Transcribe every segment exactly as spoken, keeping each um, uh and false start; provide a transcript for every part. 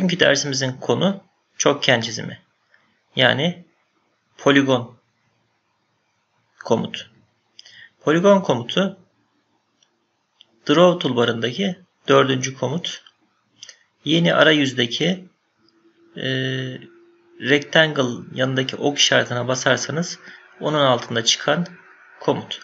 Bugünkü dersimizin konu çokgen çizimi. Yani poligon komut. Poligon komutu Draw toolbarındaki dördüncü komut. Yeni arayüzdeki e, rectangle yanındaki ok işaretine basarsanız onun altında çıkan komut.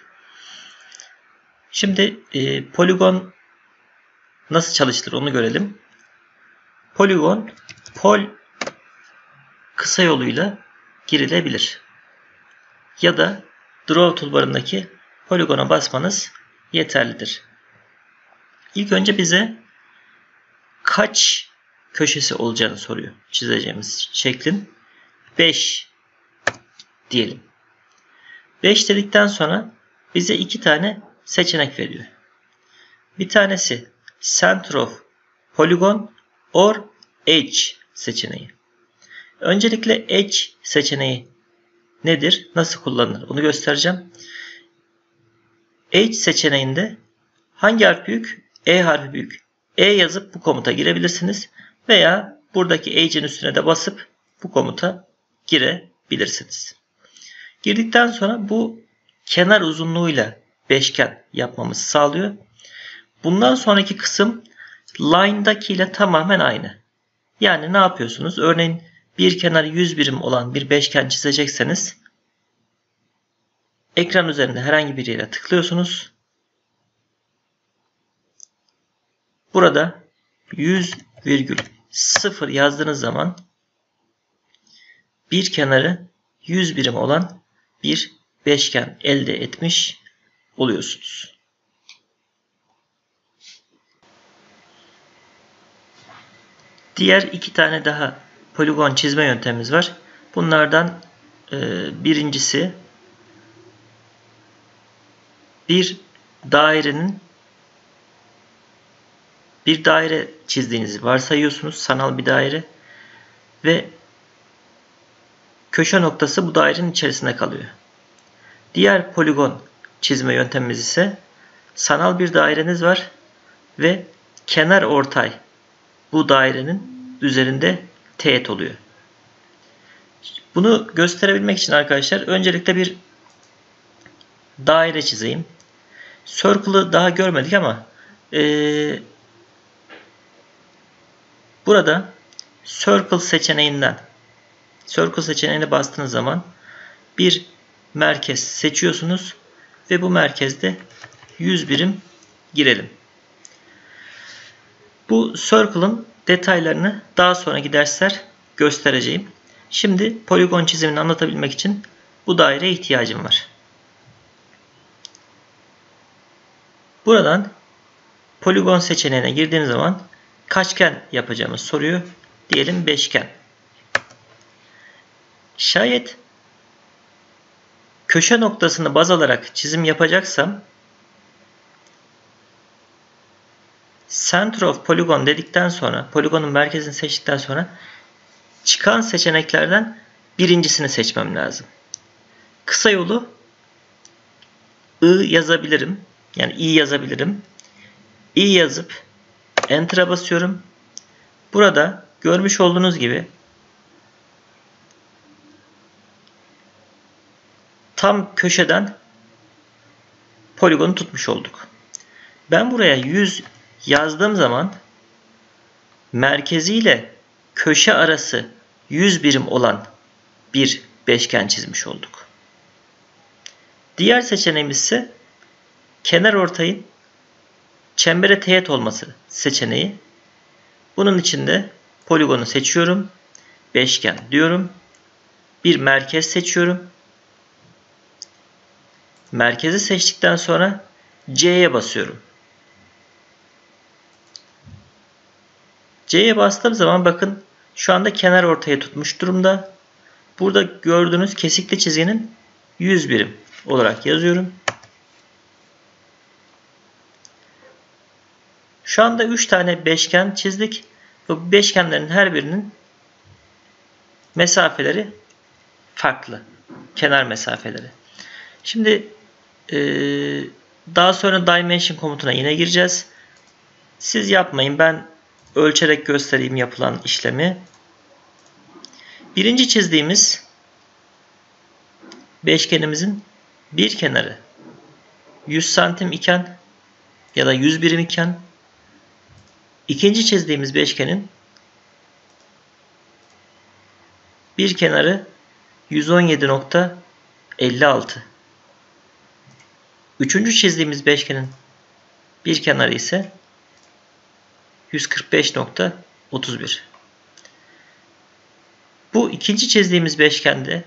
Şimdi e, poligon nasıl çalıştırır onu görelim. Poligon pol kısa yoluyla girilebilir. Ya da Draw toolbarındaki poligona basmanız yeterlidir. İlk önce bize kaç köşesi olacağını soruyor. Çizeceğimiz şeklin beş diyelim. beş dedikten sonra bize iki tane seçenek veriyor. Bir tanesi Center of Polygon or Edge seçeneği. Öncelikle Edge seçeneği nedir? Nasıl kullanılır? Onu göstereceğim. Edge seçeneğinde hangi harf büyük? E harfi büyük. E yazıp bu komuta girebilirsiniz. Veya buradaki Edge'in üstüne de basıp bu komuta girebilirsiniz. Girdikten sonra bu kenar uzunluğuyla beşgen yapmamızı sağlıyor. Bundan sonraki kısım line'daki ile tamamen aynı. Yani ne yapıyorsunuz? Örneğin bir kenarı yüz birim olan bir beşgen çizecekseniz ekran üzerinde herhangi bir yere tıklıyorsunuz. Burada yüz virgül sıfır yazdığınız zaman bir kenarı yüz birim olan bir beşgen elde etmiş oluyorsunuz. Diğer iki tane daha poligon çizme yöntemimiz var. Bunlardan e, birincisi bir dairenin bir daire çizdiğinizi varsayıyorsunuz. Sanal bir daire ve köşe noktası bu dairenin içerisinde kalıyor. Diğer poligon çizme yöntemimiz ise sanal bir daireniz var ve kenar ortay bu dairenin üzerinde teğet oluyor. Bunu gösterebilmek için arkadaşlar öncelikle bir daire çizeyim. Circle'ı daha görmedik ama ee, burada Circle seçeneğinden Circle seçeneğine bastığınız zaman bir merkez seçiyorsunuz ve bu merkezde yüz birim girelim. Bu Circle'ın detaylarını daha sonraki dersler göstereceğim. Şimdi poligon çizimini anlatabilmek için bu daireye ihtiyacım var. Buradan poligon seçeneğine girdiğim zaman kaçgen yapacağımı soruyor. Diyelim beşgen. Şayet köşe noktasını baz alarak çizim yapacaksam Center of Polygon dedikten sonra poligonun merkezini seçtikten sonra çıkan seçeneklerden birincisini seçmem lazım. Kısa yolu I yazabilirim. Yani I yazabilirim. I yazıp Enter'a basıyorum. Burada görmüş olduğunuz gibi tam köşeden poligonu tutmuş olduk. Ben buraya yüz yazdığım zaman merkeziyle köşe arası yüz birim olan bir beşgen çizmiş olduk. Diğer seçeneğimiz ise kenar ortayın çembere teğet olması seçeneği. Bunun için de poligonu seçiyorum. Beşgen diyorum. Bir merkez seçiyorum. Merkezi seçtikten sonra C'ye basıyorum. C'ye bastığım zaman bakın şu anda kenar ortaya tutmuş durumda. Burada gördüğünüz kesikli çizginin yüz birim olarak yazıyorum. Şu anda üç tane beşgen çizdik. Ve bu beşgenlerin her birinin mesafeleri farklı. Kenar mesafeleri. Şimdi ee, daha sonra Dimension komutuna yine gireceğiz. Siz yapmayın. Ben ölçerek göstereyim yapılan işlemi. Birinci çizdiğimiz beşgenimizin bir kenarı yüz santim iken ya da yüz birim iken, ikinci çizdiğimiz beşgenin bir kenarı yüz on yedi nokta elli altı. Üçüncü çizdiğimiz beşgenin bir kenarı ise yüz kırk beş nokta otuz bir. Bu ikinci çizdiğimiz beşgende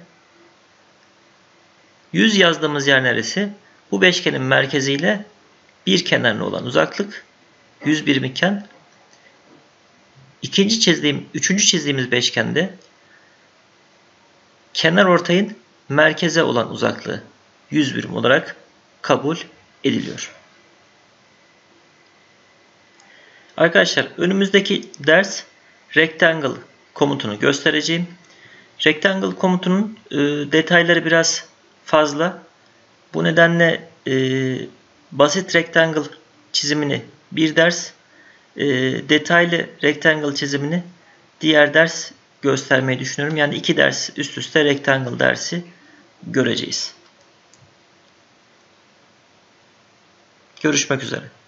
yüz yazdığımız yer neresi? Bu beşgenin merkeziyle bir kenarına olan uzaklık yüz birim iken, ikinci çizdiğim, üçüncü çizdiğimiz beşgende kenar ortayın merkeze olan uzaklığı yüz birim olarak kabul ediliyor. Arkadaşlar önümüzdeki ders rectangle komutunu göstereceğim. Rectangle komutunun e, detayları biraz fazla. Bu nedenle e, basit rectangle çizimini bir ders, e, detaylı rectangle çizimini diğer ders göstermeyi düşünüyorum. Yani iki ders üst üste rectangle dersi göreceğiz. Görüşmek üzere.